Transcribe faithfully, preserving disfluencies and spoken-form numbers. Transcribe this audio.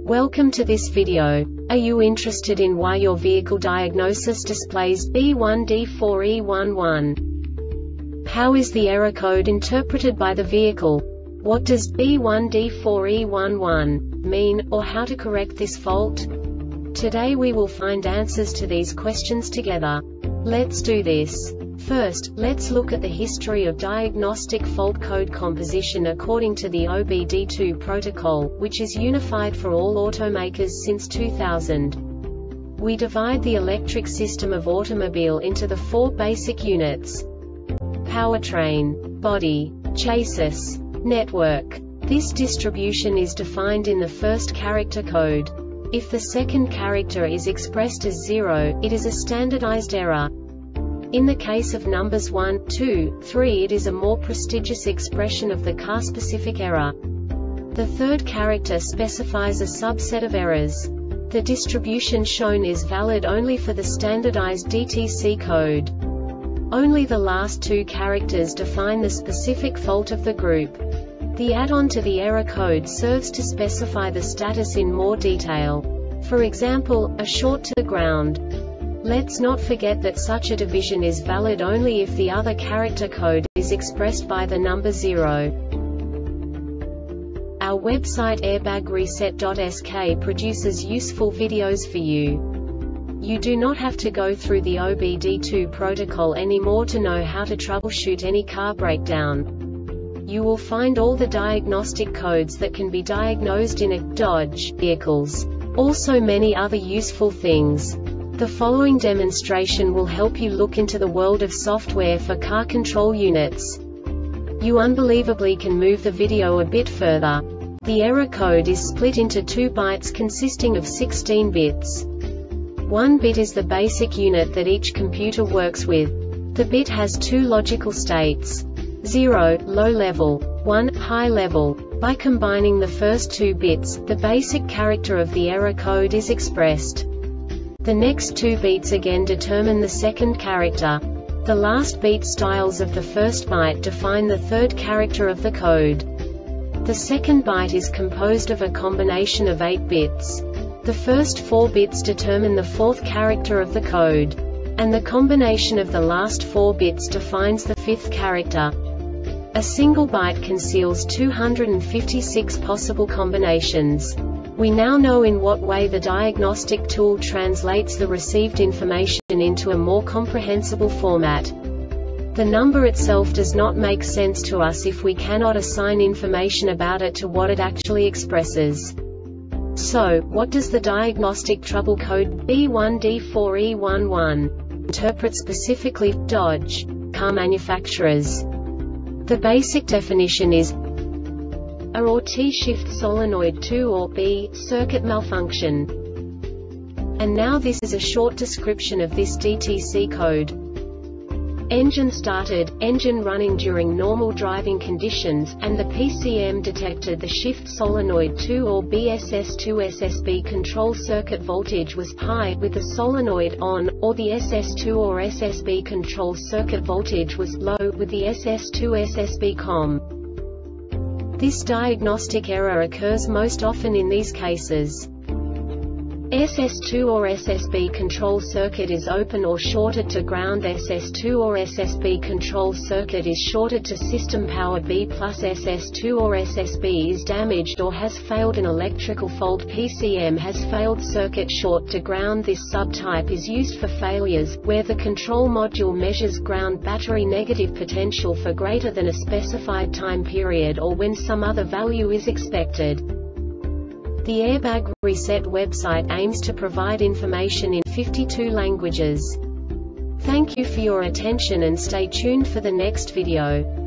Welcome to this video. Are you interested in why your vehicle diagnosis displays B one D four E one one? How is the error code interpreted by the vehicle? What does B one D four E one one mean, or how to correct this fault? Today we will find answers to these questions together. Let's do this. First, let's look at the history of diagnostic fault code composition according to the O B D two protocol, which is unified for all automakers since two thousand. We divide the electric system of automobile into the four basic units: powertrain, body, chassis, network. This distribution is defined in the first character code. If the second character is expressed as zero, it is a standardized error. In the case of numbers one, two, three, it is a more prestigious expression of the car-specific error. The third character specifies a subset of errors. The distribution shown is valid only for the standardized D T C code. Only the last two characters define the specific fault of the group. The add-on to the error code serves to specify the status in more detail. For example, a short to the ground. Let's not forget that such a division is valid only if the other character code is expressed by the number zero. Our website airbag reset dot S K produces useful videos for you. You do not have to go through the O B D two protocol anymore to know how to troubleshoot any car breakdown. You will find all the diagnostic codes that can be diagnosed in a Dodge vehicles. Also many other useful things. The following demonstration will help you look into the world of software for car control units. You unbelievably can move the video a bit further. The error code is split into two bytes consisting of sixteen bits. One bit is the basic unit that each computer works with. The bit has two logical states: zero, low level, one, high level. By combining the first two bits, the basic character of the error code is expressed. The next two beats again determine the second character. The last beat styles of the first byte define the third character of the code. The second byte is composed of a combination of eight bits. The first four bits determine the fourth character of the code. And the combination of the last four bits defines the fifth character. A single byte conceals two hundred fifty-six possible combinations. We now know in what way the diagnostic tool translates the received information into a more comprehensible format. The number itself does not make sense to us if we cannot assign information about it to what it actually expresses. So, what does the diagnostic trouble code B one D four E one one interpret specifically for Dodge car manufacturers? The basic definition is A or T-shift solenoid two or B, circuit malfunction. And now this is a short description of this D T C code. Engine started, engine running during normal driving conditions, and the P C M detected the shift solenoid two or B S S two S S B control circuit voltage was high, with the solenoid on, or the S S two or S S B control circuit voltage was low, with the S S two S S B com. This diagnostic error occurs most often in these cases. S S two or S S B control circuit is open or shorted to ground. S S two or S S B control circuit is shorted to system power B plus. S S two or S S B is damaged or has failed. An electrical fault. P C M has failed. Circuit short to ground. This subtype is used for failures where the control module measures ground battery negative potential for greater than a specified time period, or when some other value is expected. The Airbag Reset website aims to provide information in fifty-two languages. Thank you for your attention and stay tuned for the next video.